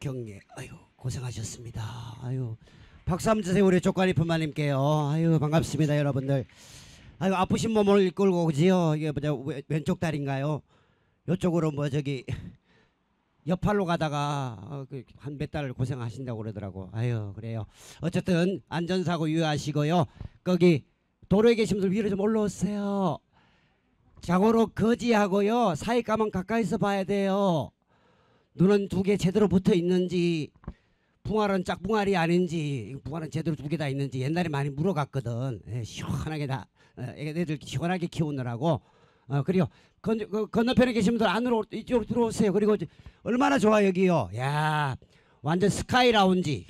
경례. 아유 고생하셨습니다. 아유 박수 한번 주세요 우리 쪽가리 품마님께요. 아유 반갑습니다 여러분들. 아유 아프신 몸을 이끌고 오지요. 이게 뭐죠 왼쪽 다리인가요? 요쪽으로 뭐 저기 옆팔로 가다가 한 몇 달 고생하신다고 그러더라고. 아유 그래요. 어쨌든 안전사고 유의하시고요. 거기 도로에 계신 분들 위로 좀 올라오세요. 자고로 거지하고요 사이가만 가까이서 봐야 돼요. 눈은 두 개 제대로 붙어 있는지 붕알은 짝붕알이 아닌지 붕알은 제대로 두 개 다 있는지 옛날에 많이 물어갔거든. 시원하게 다 애들 시원하게 키우느라고. 그리고 건너편에 계신 분들 안으로 이쪽으로 들어오세요. 그리고 얼마나 좋아 여기요. 야 완전 스카이 라운지.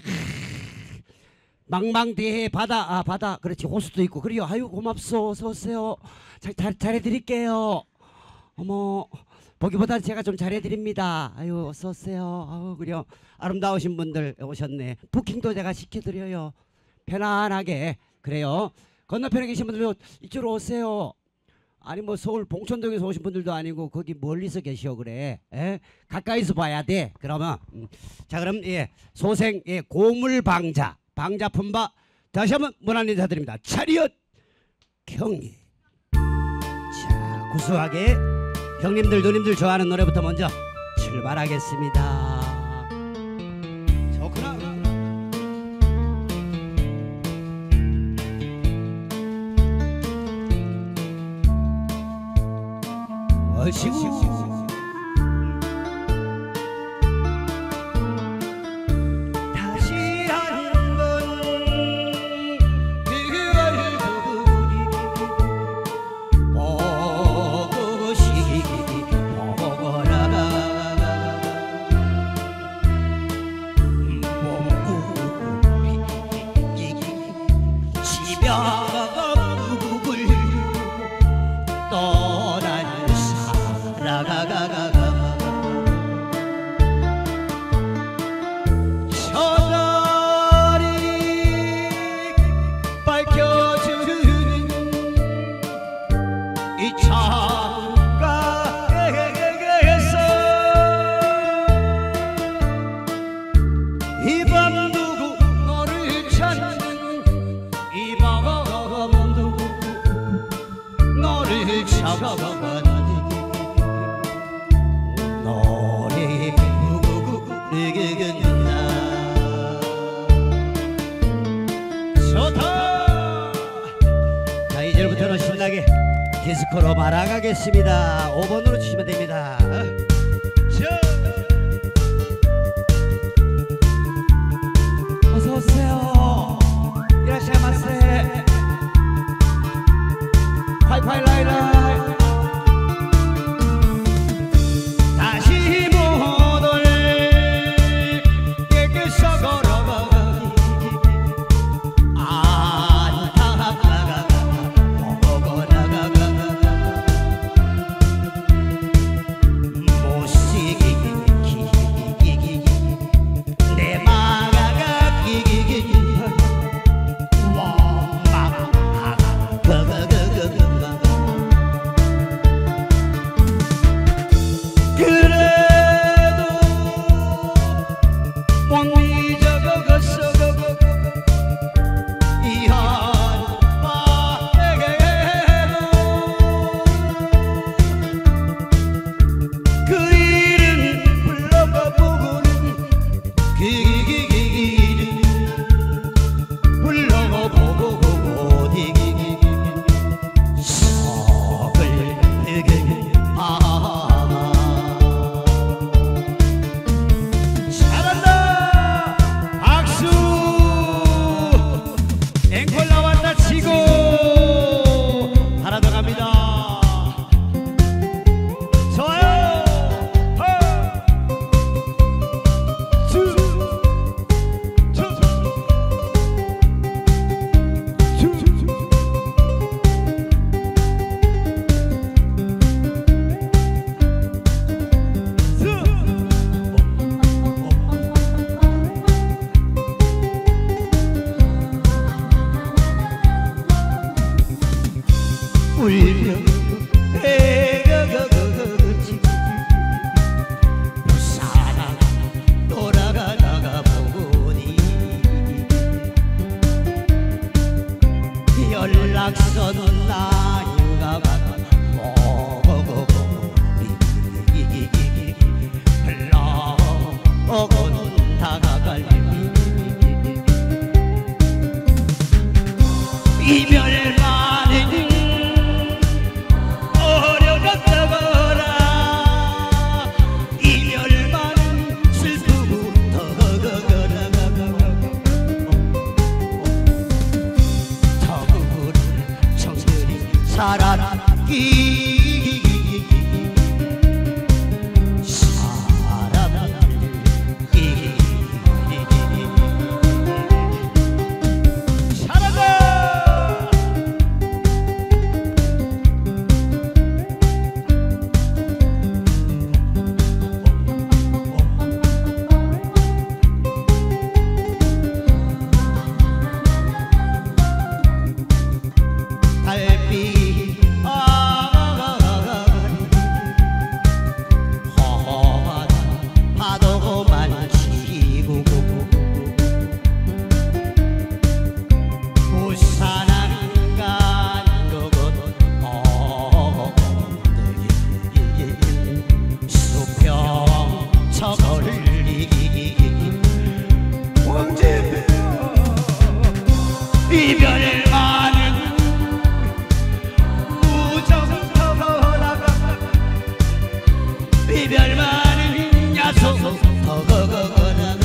망망대해 바다. 바다 그렇지 호수도 있고. 그리고 아유 고맙소 어서 오세요. 잘해드릴게요. 어머 보기보다 제가 좀 잘해드립니다. 아유 어서 오세요. 아유 그래요. 아름다우신 분들 오셨네. 부킹도 제가 시켜드려요. 편안하게. 그래요. 건너편에 계신 분들 이쪽으로 오세요. 아니 뭐 서울 봉천동에서 오신 분들도 아니고 거기 멀리서 계시오 그래. 가까이서 봐야 돼. 그러면 자 그럼 소생 고물방자 방자 품바 다시 한번 문안 인사드립니다. 차리엇 경례. 자 구수하게 형님들 누님들 좋아하는 노래부터 먼저 출발하겠습니다. 좋구나. 얼씨구 디스코로 말아가겠습니다. 5번으로 주시면 됩니다. 어서오세요. 이라샤마세. 파이파이라이라이. 다시 못올 깨끗서 걸어가기 안타깝다가 먹어나가가 혹은 다가갈 이별만은 어려웠다거나 이별만은 슬프다거나 더구나 정들이 살아남기 이별만은 무정터거나 이별만은 야속터거나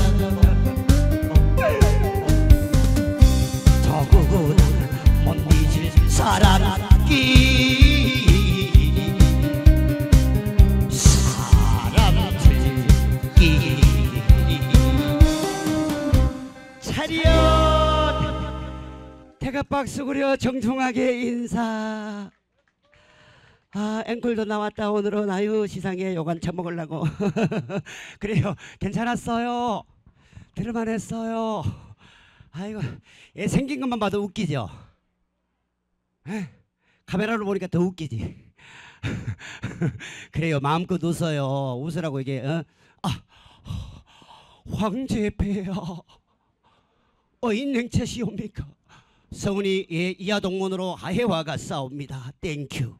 더구나 못 잊을 사람끼 사람들끼리 차려 태가박수 구려 정중하게 인사. 아 앵콜도 나왔다 오늘은. 아유 시상에 요간 처먹으려고. 그래요 괜찮았어요. 들을만했어요. 아이고 얘 생긴 것만 봐도 웃기죠. 에? 카메라로 보니까 더 웃기지. 그래요 마음껏 웃어요. 웃으라고 이게 황제 폐하 인행체시옵니까. 성은이 이하동문으로 하해화가 싸웁니다. 땡큐.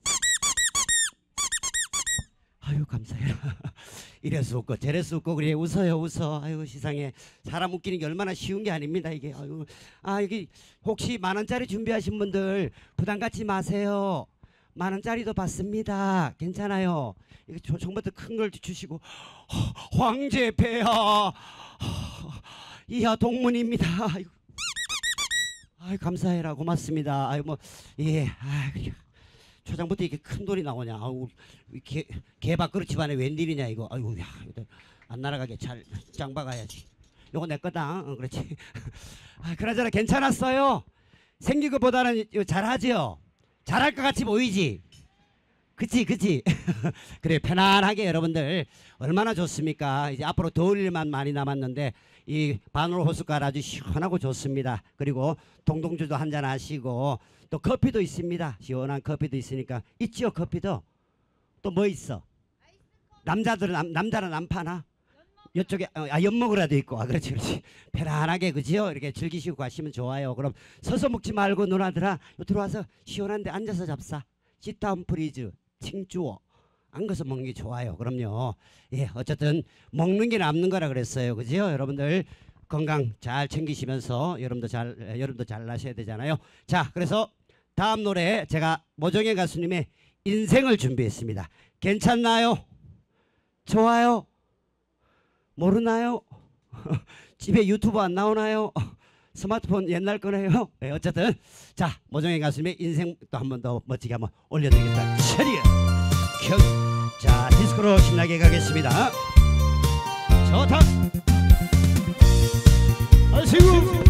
아유 감사해요. 이래서 웃고 저래서 웃고 그래 웃어요 웃어. 아유 세상에 사람 웃기는 게 얼마나 쉬운 게 아닙니다 이게. 아유 이게 혹시 만원짜리 준비하신 분들 부담 갖지 마세요. 만원짜리도 받습니다. 괜찮아요. 이거 처음부터 큰 걸 주시고 황제 폐하 이하동문입니다. 아유 감사해라 고맙습니다. 아유 뭐 예. 초장부터 이렇게 큰 돈이 나오냐. 아우 개밥그릇 집안에 웬일이냐 이거. 아이고 야 안 날아가게 잘 짱박아야지. 요거 내 거다. 그렇지. 그나저나 괜찮았어요. 생긴 것보다는 잘하지요. 잘할 것 같이 보이지. 그치 그래 편안하게 여러분들 얼마나 좋습니까. 이제 앞으로 더울 일만 많이 남았는데 이 바늘 호숫가를 아주 시원하고 좋습니다. 그리고 동동주도 한잔 하시고 또 커피도 있습니다. 시원한 커피도 있으니까. 있지요 커피도. 또 뭐 있어. 남자는 안 파나. 이쪽에 연먹으라도 있고. 그렇지 편안하게 그지요. 이렇게 즐기시고 가시면 좋아요. 그럼 서서 먹지 말고 누나들아 들어와서 시원한데 앉아서 잡사. sit-down please. 칭주어 앉아서 먹는 게 좋아요. 그럼요. 예, 어쨌든 먹는 게 남는 거라 그랬어요. 그죠? 여러분들 건강 잘 챙기시면서 여러분도 잘 나셔야 되잖아요. 자, 그래서 다음 노래 제가 모종의 가수님의 인생을 준비했습니다. 괜찮나요? 좋아요? 모르나요? 집에 유튜브 안 나오나요? 스마트폰 옛날 거네요. 네, 어쨌든 자 모종의 가수님의 인생 또 한 번 더 멋지게 한번 올려드리겠다. 체리야 자 디스코로 신나게 가겠습니다. 좋다. 아이고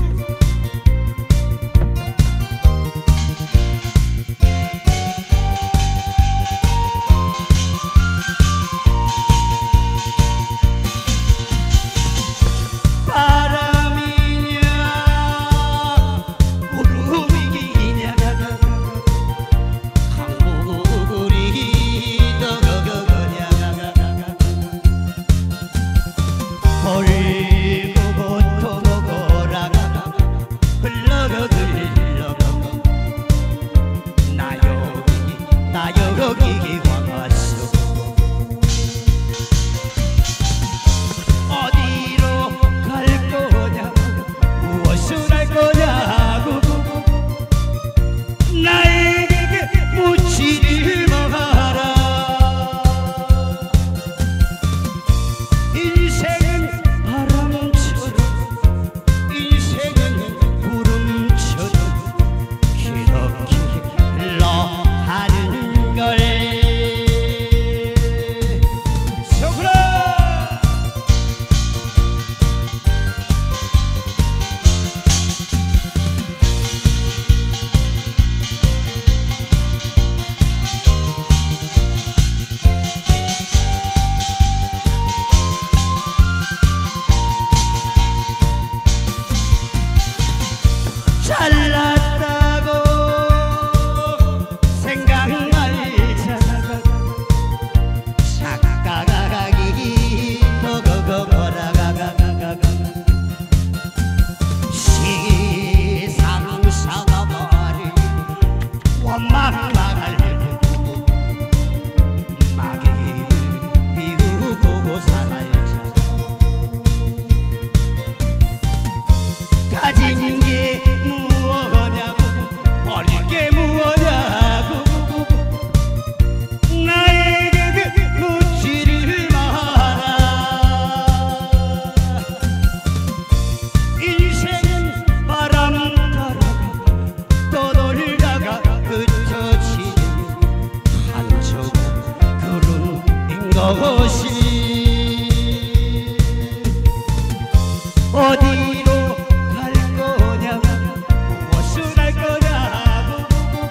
어디로 갈 거냐고 무엇을 할 거냐고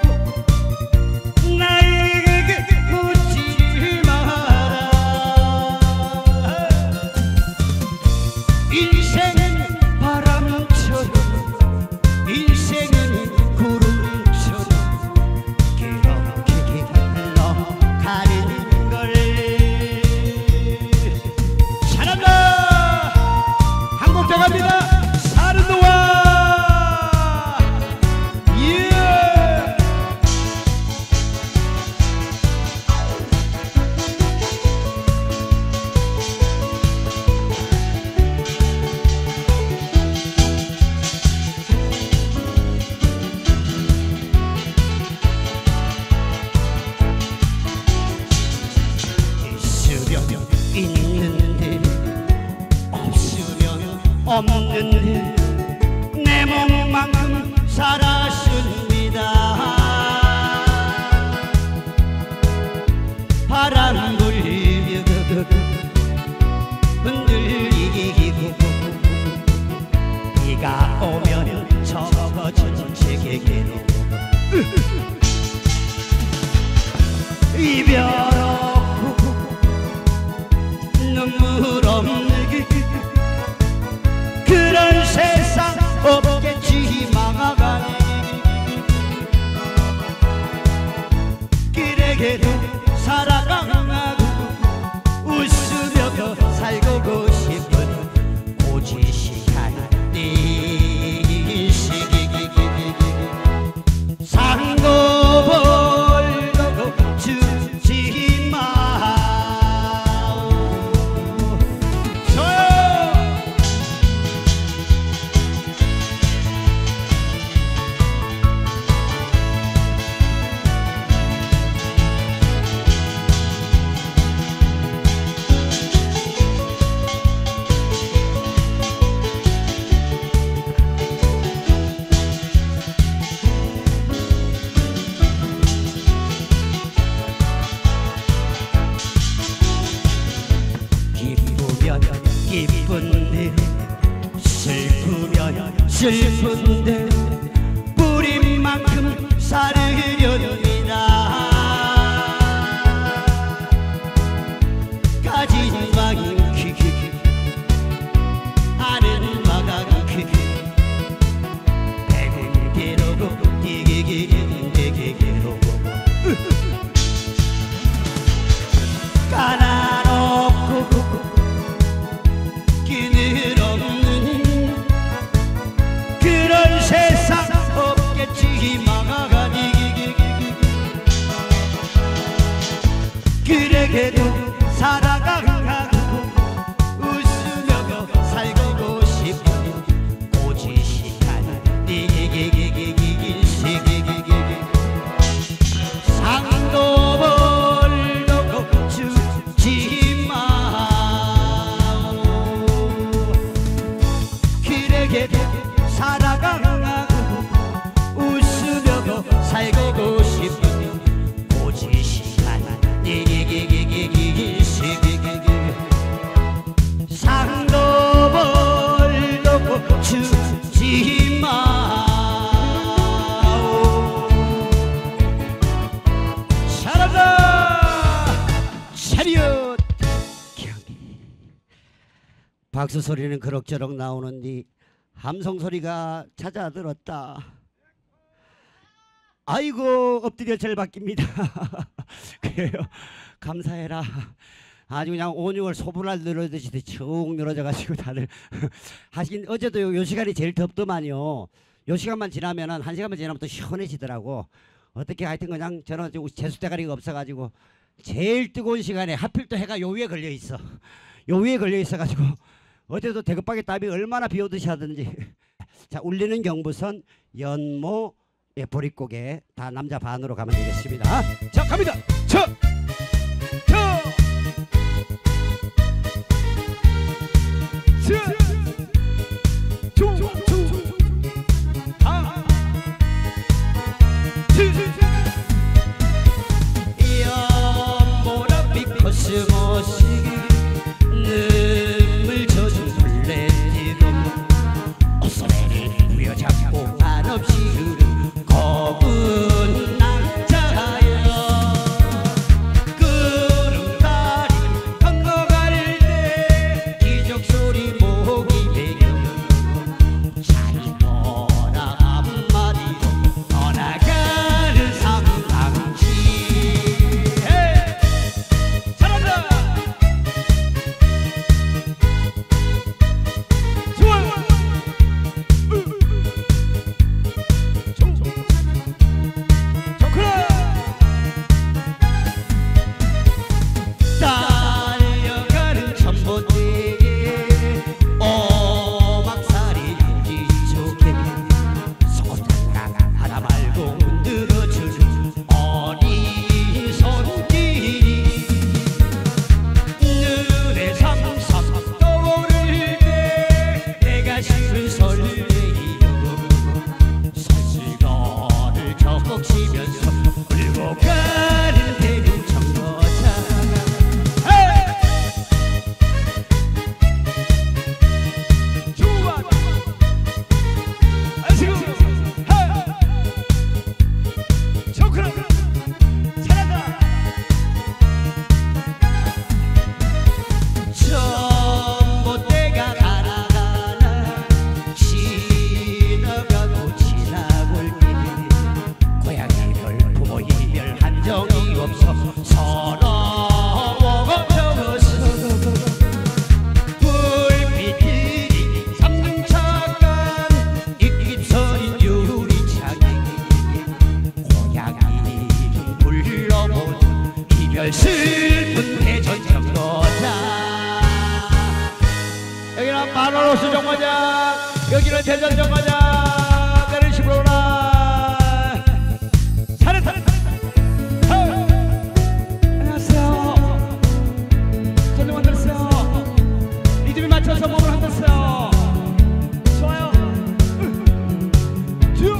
나에게 묻지 마라. 인생은 바람처럼 인생은 구름처럼 그렇게 흘러가는 걸. 잘한다. 한곡 더 갑니다. 사는 동안 예. 있으면 있는데 없으면 없는데 내 몸만큼 살았습니다. 바람 불면 흔들리고 비가 오면 적어진 제게로 이별 없고 눈물 없는 그런 세상 없겠지만 그래도 살아가고 웃으며 살고 싶은 고지식한 인식. 상도 벌고 주지 마. 기쁘면 기쁜데 슬프면 슬픈데 뿌린 만큼 살으렵니다. 가진 마음 아는 마음 배운 게로고 내게로 가난 없고 그늘 없는 그런 세상 없겠지만 그래도 살아가고 웃으며 살고 싶은 고지식한 인식. 상도 벌고 주지 마. 그래도 살아가고 웃으며 살고 싶은 고지식한 인식. 상도 벌고 주지 마. 차렷 경기. 박수 소리는 그럭저럭 나오는데 함성 소리가 잦아들었다. 아이고 엎드려 절 바뀝니다. 그래요. 감사해라. 아주 그냥 온육을 소분할 늘어지듯이 쭉 늘어져가지고 다들 하긴 어제도 요 시간이 제일 덥더만요. 요 시간만 지나면은 한 시간만 지나면 또 시원해지더라고. 어떻게 하여튼 그냥 저는 제수대가리가 없어가지고 제일 뜨거운 시간에 하필 또 해가 요 위에 걸려 있어. 요 위에 걸려 있어가지고 어제도 대급박에 땀이 얼마나 비오듯이 하든지. 자, 울리는 경부선 연모 보릿고개 다 남자 반으로 가면 되겠습니다. 자, 갑니다. 연모라 코스모스 눈물 젖은 블랙 마노로스 정거장, 여기는 대전 정거장. 내리시보라. 차례. 안녕하세요. 손님 만들었어요. 리듬에 맞춰서 몸을 흔들었어요. 좋아요. 쭉.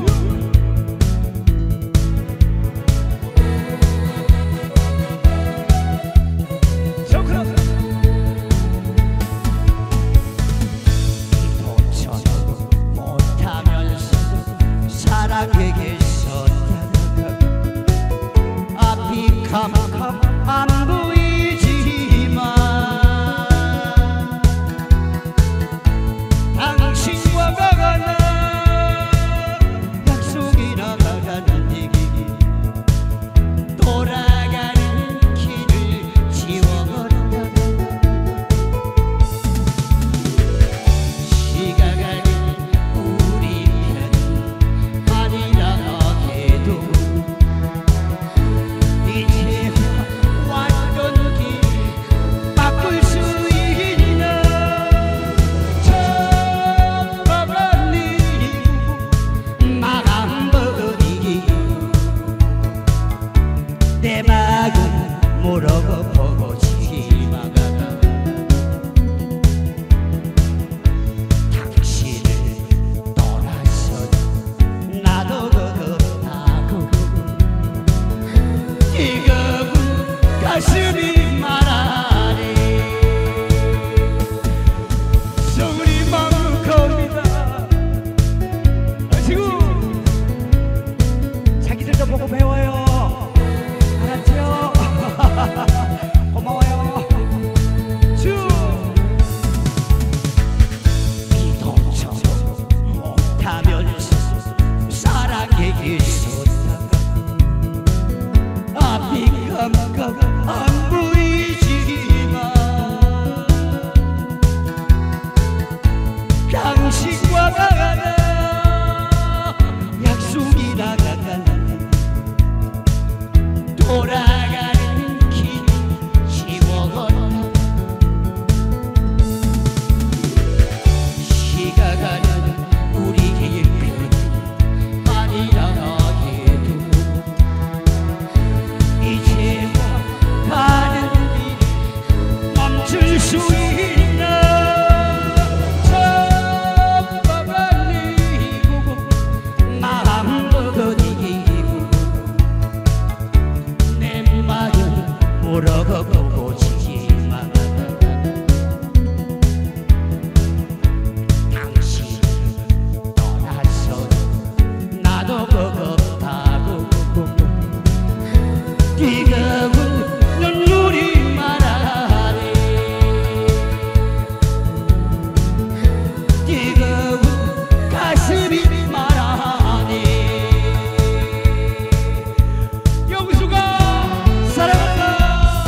앞이 캄캄 안 보이지만 당신과 가가는 약속이 나가는 얘기 돌아가는 길을 지워버린다 시간이 우리 편 아니라 내 마음 물어보고 지나가다 당신을 떠나서 나도 그렇다고 지금은 가슴이 말하네 소리 마음 겁니다 지금 자기들도 보고 배워요 알았죠? 고마워요. 쭉. 이동처럼 못하면서 사랑했었다가 앞이 깜깜 안 보이지만 당신과 가가는 약속이 나가가는 돌아가는 길 지워버려 시가 가는 우리의 편 아니라 해도 이제와 가는 길 멈출 수 있나 잡아가리고 마음 먹어니기 물어보고 지만 당신 떠나서 나도 버겁다고 지금은 눈물이 말하네 지금은 가슴이 말하네 영수가 사랑한다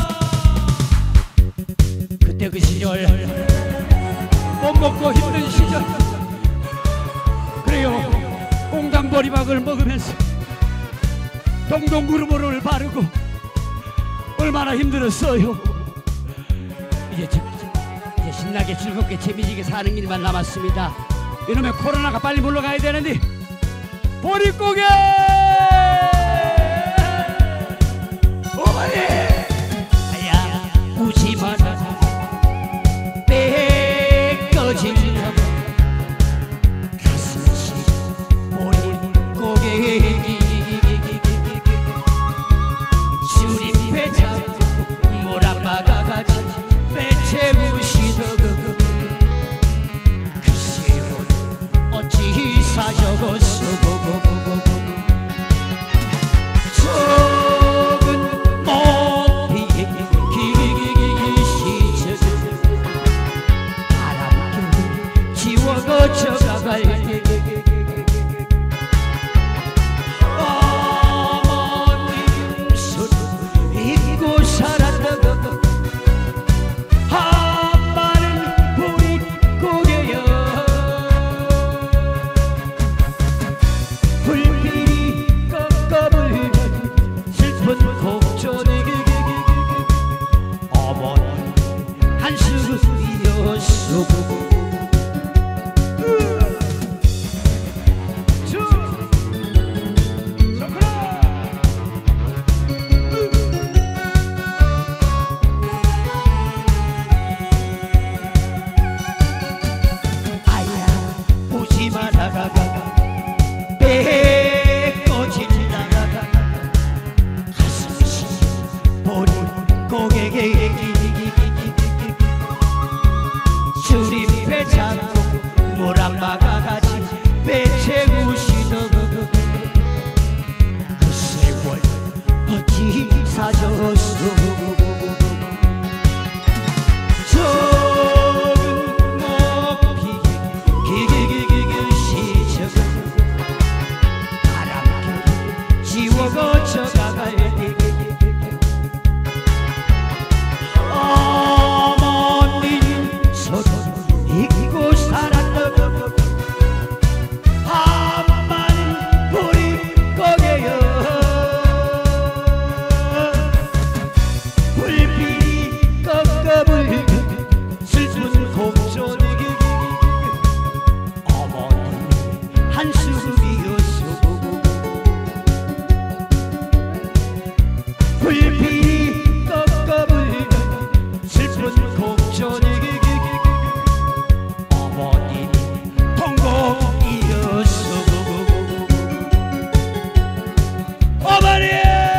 그때 그 시절 못 먹고 힘든 시절 그래요 꽁당보리밥을 먹으면서 동동구르보를 바르고 얼마나 힘들었어요 이제 신나게 즐겁게 재미지게 사는 일만 남았습니다 이놈의 코로나가 빨리 물러가야 되는데 보릿고개 어머니 야 우지 마라 꺼진다 가슴시 보릿고개 주림배 잡고 모란바가 같이 배채우시더그 세월 어찌 사적었어 적은 못피기 시절 바람결 지워거쳐가갈 때 어머님 손 잊고 살았던 한마는 보릿고개여 불길이 꺾어불면 슬픈 곡조니 어머니 한숨이었어 적은 높이 기기기기기 시적은 바람결 지워 거쳐가갈 때 어머님 서로 잊고 살았던 한마디 우리 거게요 불빛이 꺾어불고 슬픈 곡소리기 어머니 한숨이었어 불빛이 꺾어불고 슬픈 곡소리기 어머니 통곡이었어 어머니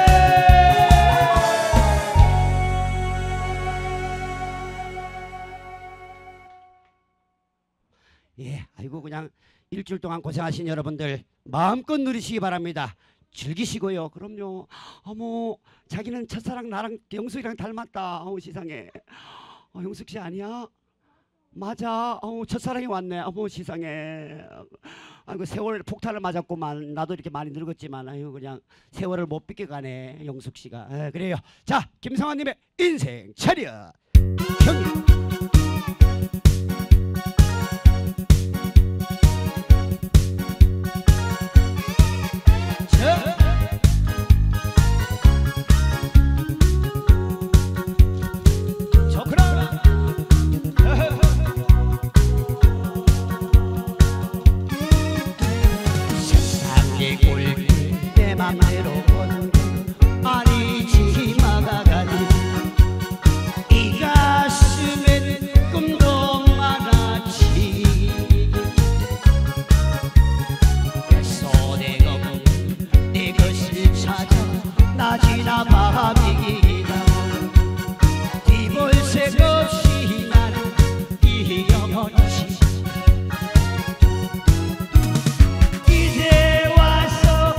예, 아이고 그냥 일주일 동안 고생하신 여러분들 마음껏 누리시기 바랍니다. 즐기시고요. 그럼요. 어머, 자기는 첫사랑 나랑 영숙이랑 닮았다. 어우 세상에. 영숙 씨 아니야? 맞아. 첫사랑이 왔네. 어머 세상에. 아이고 세월 폭탄을 맞았구만. 나도 이렇게 많이 늙었지만 아유 그냥 세월을 못 비껴가네 영숙 씨가. 그래요. 자, 김성환님의 인생 차렷 경기. 세상에 올내 맘대로 건 아니지 막아가니 이 가슴엔 꿈도 많았지 내 손에 검은 내 것을 찾아 낮이나 밤이기다 뒤볼 새 없이 나는 이겨먹지 이제 와서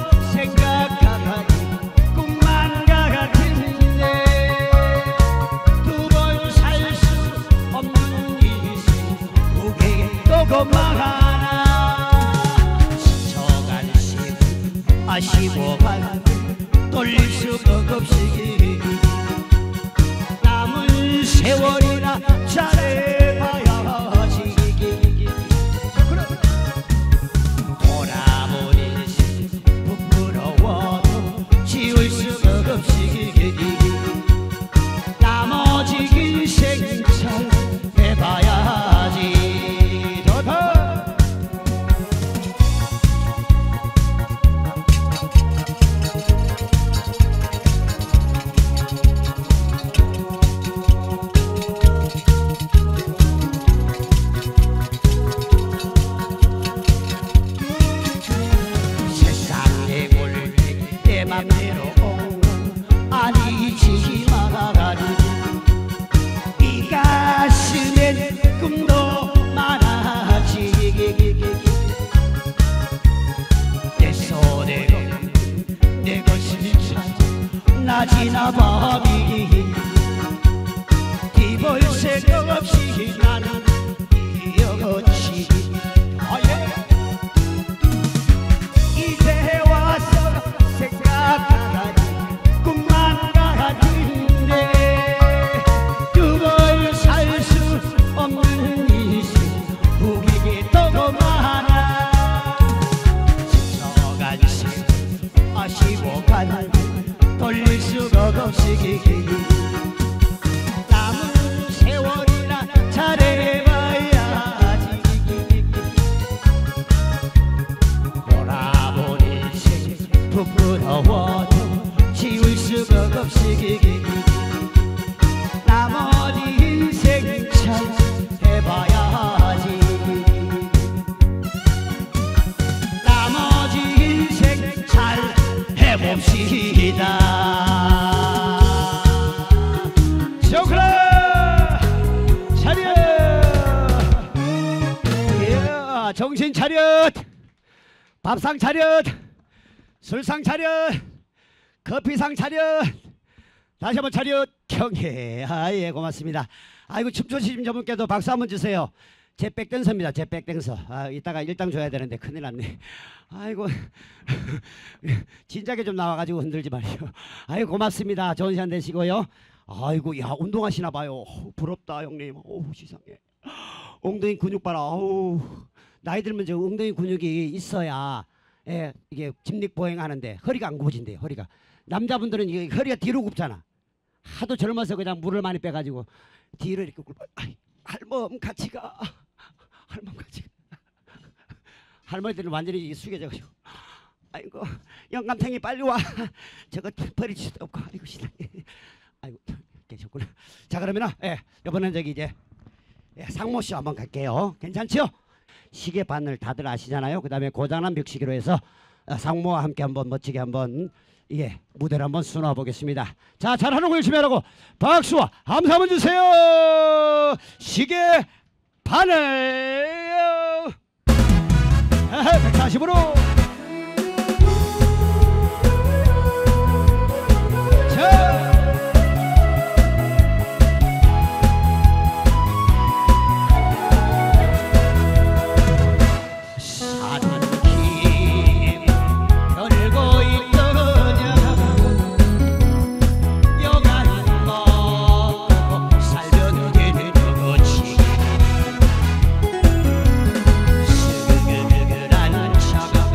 생각하니 꿈만 같은데 두 번 살 수 없는 인생 후회에 또 고마하나 스쳐간 시간 아쉬워만 돌릴 수가 없이 남은 세월이나 잘해봐야지 돌아본 인생 부끄러워도 지울 수가 없이 나머지 인생 잘 해봐야지 좋다. 세상에 올때 내 맘대로 아니지 말아가니 이 가슴엔 꿈도 많아지 내 손에 내 것을 찾아 낮이나 밤이 뒤볼 새가 없이 나는 이어지 이제 와서 생각하니 꿈만 같은데 두 번 살 수 없는 인생 후기에 또 많아 스쳐간 시간 아쉬워간 돌릴 수가 없이 남은 세월이나 잘해봐야지 돌아본 인생 부끄러워도 지울 수가 없이 나머지 인생 잘 해봐야지 나머지 인생 잘 해봅시다. 쇼크라 차렷 정신 차렷 밥상 차렷 술상 차렷 커피상 차렷 다시 한번 차렷 경례. 아예 고맙습니다. 아이고 춤추신 저분께도 박수 한번 주세요. 제 백댄서입니다. 제 백댄서. 아 이따가 일당 줘야 되는데 큰일 났네. 아이고 진작에 좀 나와가지고 흔들지 말이요. 아이고 고맙습니다. 좋은 시간 되시고요. 아이고 야 운동하시나 봐요. 부럽다 형님. 어우 세상에. 엉덩이 근육 봐라. 어우 나이 들면 저 엉덩이 근육이 있어야 예, 이게 직립보행 하는데 허리가 안 굽어진대요. 허리가. 남자분들은 이게 허리가 뒤로 굽잖아. 하도 젊어서 그냥 물을 많이 빼가지고 뒤로 이렇게 굽어. 할멈 같이 가. 할멈 같이 가. 할머니들은 완전히 숙여져가지고 아이고 영감탱이 빨리 와. 저거 버릴 수도 없고 아이고 신나게. 아이고 계셨구나. 자 그러면은 이번엔 저기 이제 상모쇼 한번 갈게요. 괜찮죠? 시계 바늘 다들 아시잖아요. 그 다음에 고장난 벽시계로 해서 상모와 함께 한번 멋지게 한번 무대를 한번 수놓아 보겠습니다. 자 잘하는 거 열심히 하라고 박수와 함사 한번 주세요. 시계 바늘 140으로 자 차가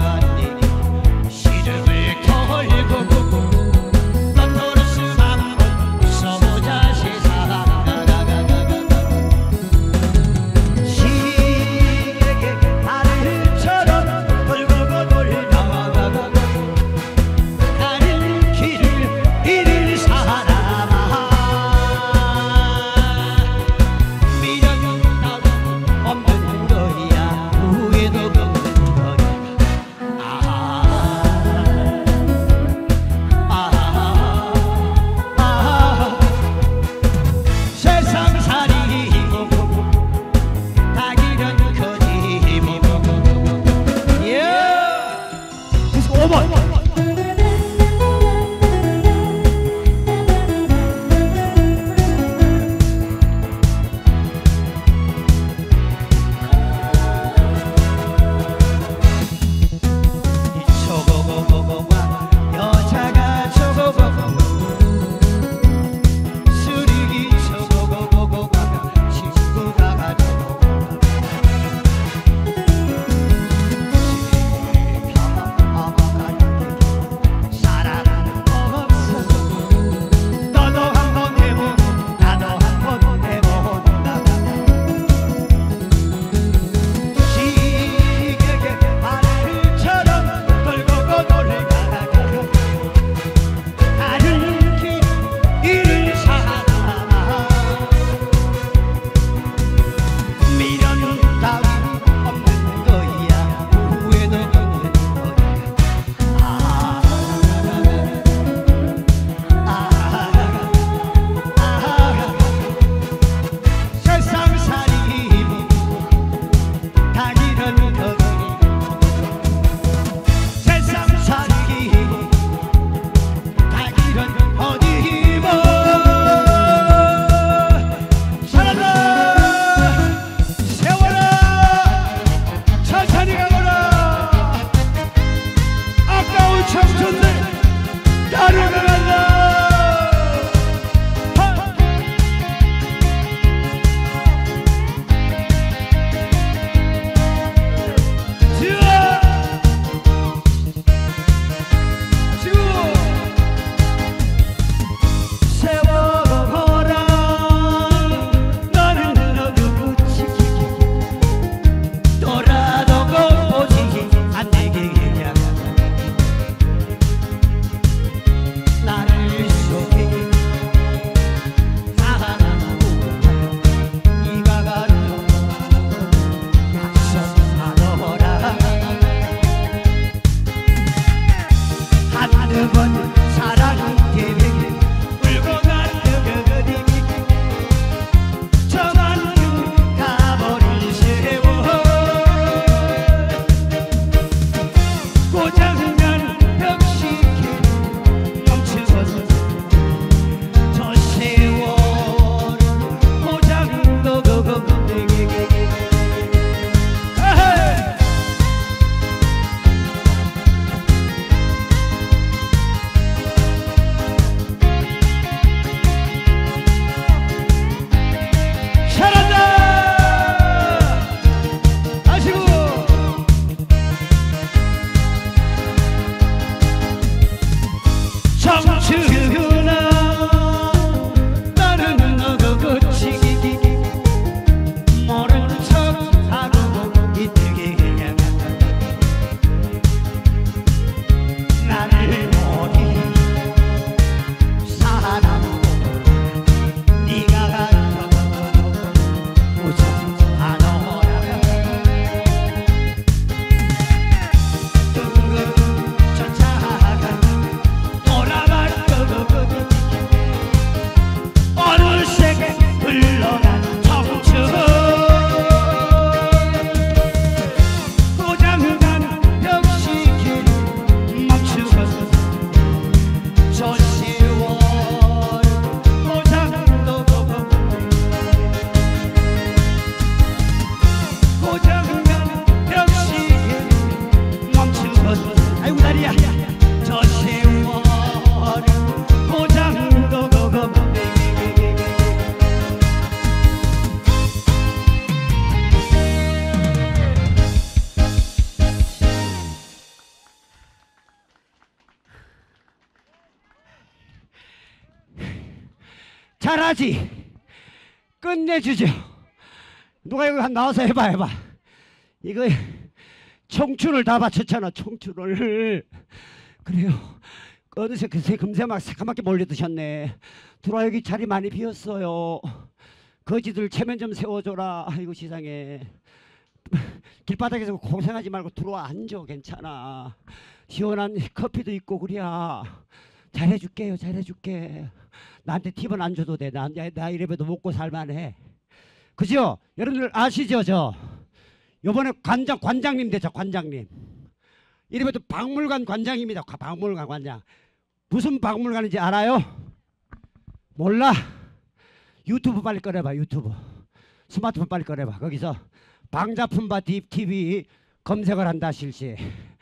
잘하지. 끝내주죠. 누가 여기 한 나와서 해봐. 이거 청춘을 다 바쳤잖아. 청춘을. 그래요. 어느새 금세 막 새까맣게 몰려드셨네. 들어와, 여기 자리 많이 비었어요. 거지들 체면 좀 세워줘라. 아이고 세상에. 길바닥에서 고생하지 말고 들어와 앉아. 괜찮아. 시원한 커피도 있고 그래야. 잘해줄게요. 잘해줄게. 나한테 팁은 안 줘도 돼. 나 이래봬도 먹고 살만해. 그죠? 여러분들 아시죠? 저 요번에 관장님 됐죠. 관장님. 이래봬도 박물관 관장입니다. 박물관 관장. 무슨 박물관인지 알아요? 몰라? 유튜브 빨리 꺼내봐. 유튜브. 스마트폰 빨리 꺼내봐. 거기서 방자품바 TV 검색을 한다. 실시.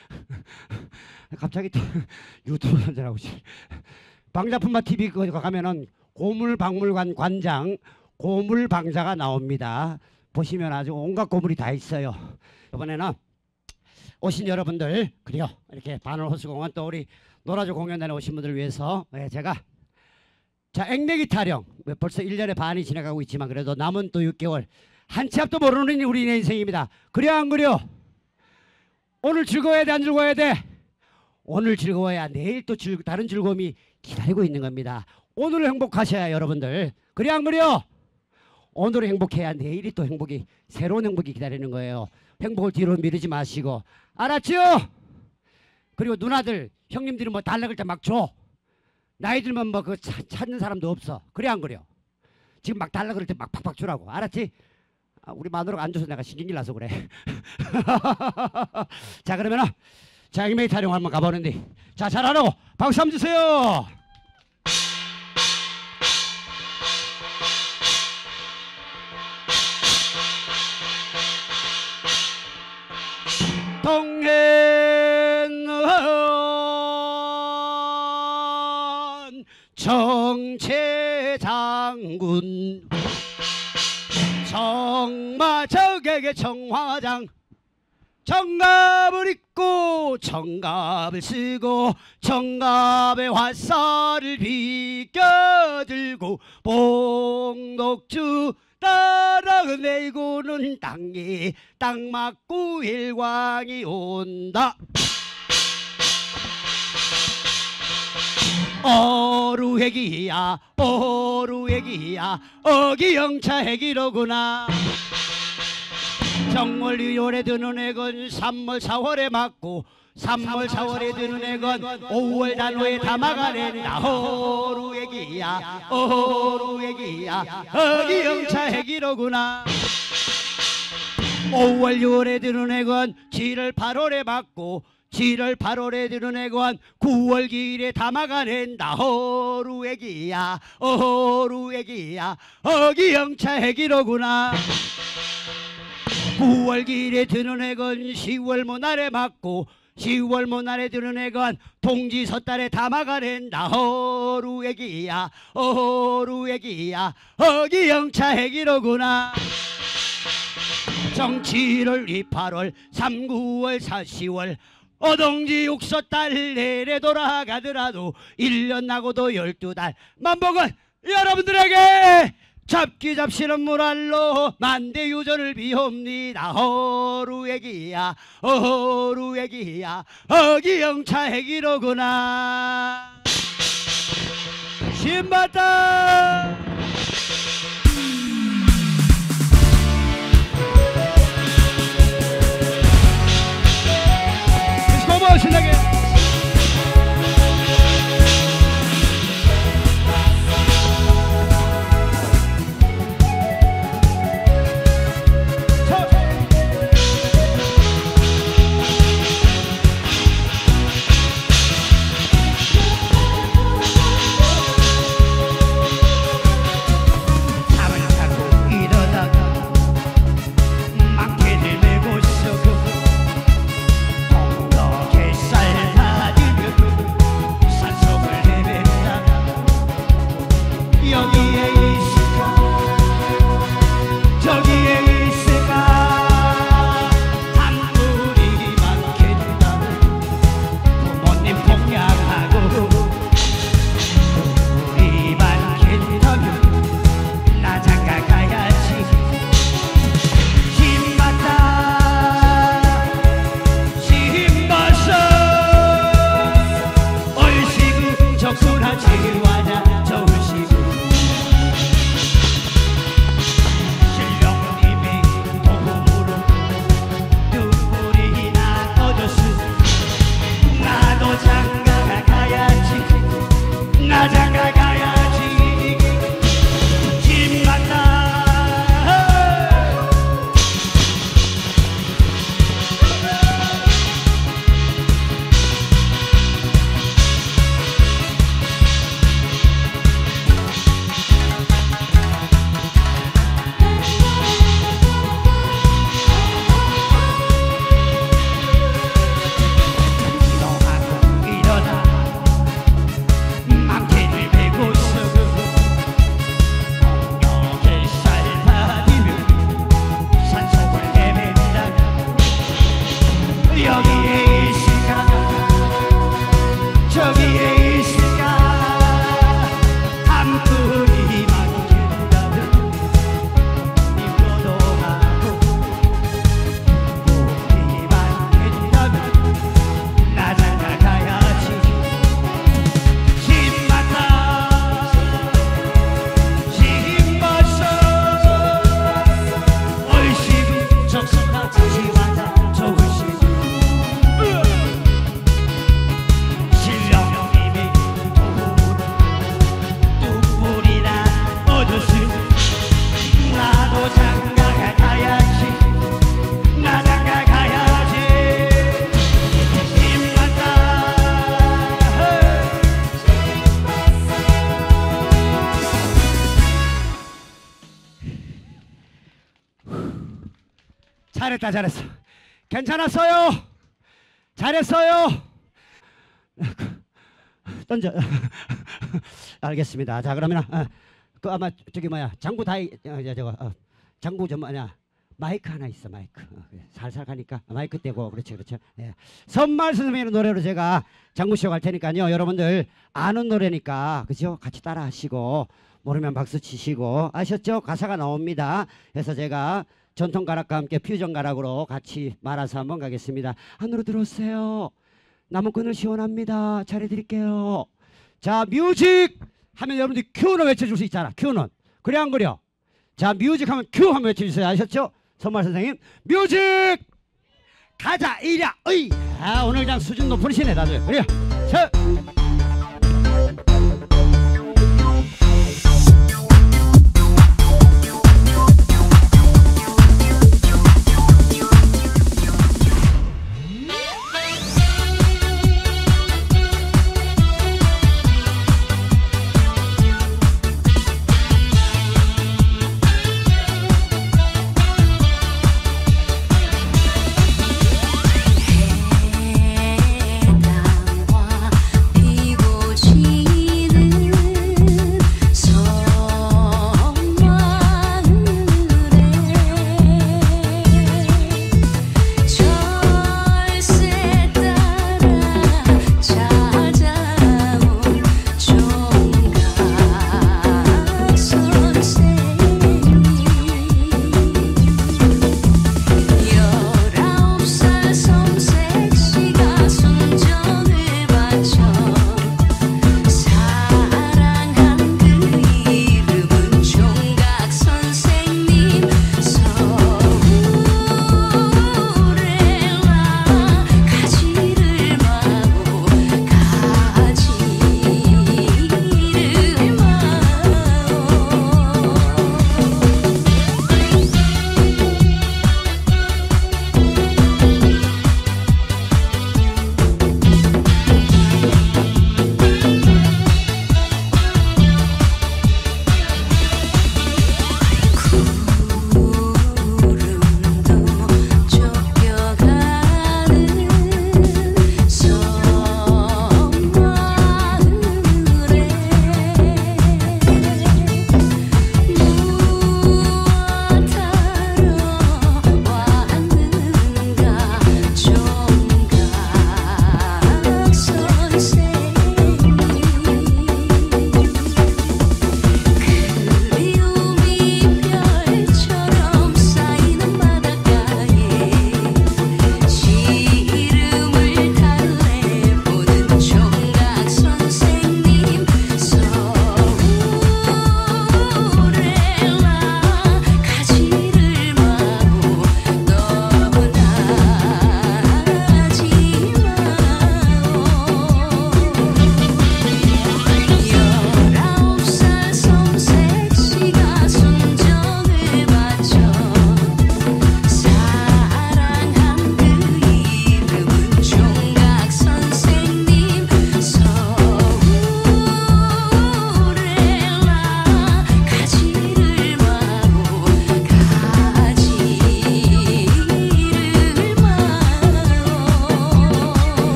갑자기 유튜브 선전하고 싶어. 방자품바 TV 거기 가면은 고물박물관 관장 고물방자가 나옵니다. 보시면 아주 온갖 고물이 다 있어요. 이번에는 오신 여러분들, 그래요, 이렇게 반월호수공원 또 우리 노라조 공연단에 오신 분들을 위해서 제가 자 액내기 타령 벌써 1년의 반이 지나가고 있지만 그래도 남은 또 6개월 한치 앞도 모르는 우리의 인생입니다. 그래 안 그래요? 오늘 즐거워야 돼 안 즐거워야 돼? 오늘 즐거워야 내일 또 다른 즐거움이 기다리고 있는 겁니다. 오늘 행복하셔야 여러분들. 그래 안 그래요? 오늘 행복해야 내일이 또 새로운 행복이 기다리는 거예요. 행복을 뒤로 미루지 마시고. 알았죠? 그리고 누나들 형님들이 뭐 달라 그럴 때 막 줘. 나이 들면 뭐 그 찾는 사람도 없어. 그래 안 그래요? 지금 막 달라 그럴 때 막 팍팍 주라고. 알았지? 우리 마누라가 안 줘서 내가 신경질 나서 그래. 자 그러면은 자 액내기 타령 한번 가보는데 자 잘하라고 박수 한번 주세요. 동해는 정체장군 정마적에게 청화장 정갑을 입고 정갑을 쓰고 정갑에 화살을 비껴들고 봉독주 따라 내고는 땅이 땅 맞고 일광이 온다. 어루해기야 어루해기야 어기영차 해기로구나. 정월 2월에 드는 애건 3월 4월에 맞고 3월 4월에 드는 애건 5월 단오에 담아가낸다. 어루해기야 어루해기야 어기영차 해기로구나. 5월 6월에 드는 애건 7월 8월에 맞고 7월 8월에 드는 애건 9월 기일에 담아가낸다. 어루해기야 어루해기야 어기영차 해기로구나. 9월 기일에 드는 애건 10월 모날에 맞고 10월 모날에 드는 애건 동지 섣달에 담아가낸다. 어루해기야 어루해기야 어기영차 해기로구나. 정치를 28월 3, 9월 4, 10월 어동지 육서달 내래 돌아가더라도 1년 나고도 12달 만복은 여러분들에게 잡기 잡시는 물알로 만대유전을 비옵니다. 어루해기야 어루해기야 어기영차 해기로구나. 신받다. 고마워 신나게. 잘했다 잘했어. 괜찮았어요. 잘했어요. 던져. 알겠습니다. 자 그러면 그 아마 저기 뭐야 장구 다이 장구 좀 뭐냐 마이크 하나 있어 마이크. 살살 가니까 마이크 떼고 그렇죠 그렇죠. 예. 선말 선생님의 노래로 제가 장구 쇼 갈 테니까요. 여러분들 아는 노래니까 그죠? 같이 따라 하시고 모르면 박수 치시고 아셨죠? 가사가 나옵니다. 그래서 제가 전통 가락과 함께 퓨전 가락으로 같이 말아서 한번 가겠습니다. 안으로 들어오세요. 나무꾼을 시원합니다. 잘해드릴게요. 자 뮤직 하면 여러분들이 큐는 외쳐줄 수 있잖아. 큐는 그래 안 그려? 자 뮤직 하면 큐 한번 외쳐주세요. 아셨죠? 선말 선생님 뮤직 가자 이랴 어이. 아 오늘 그냥 수준 높으시네 다들. 그래 자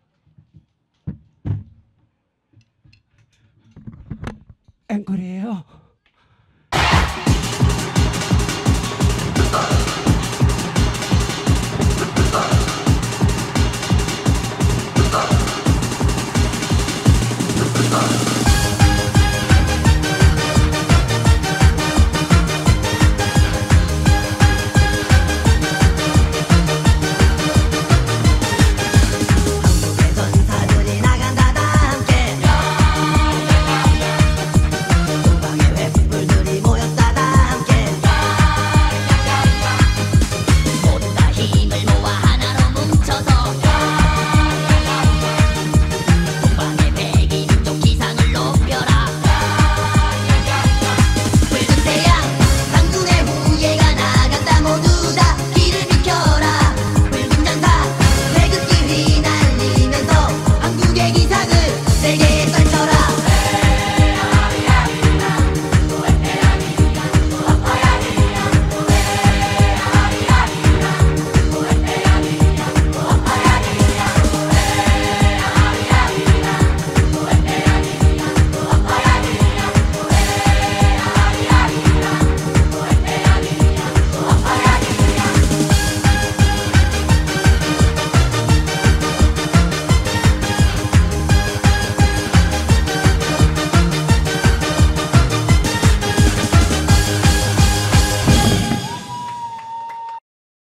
앵콜이에요.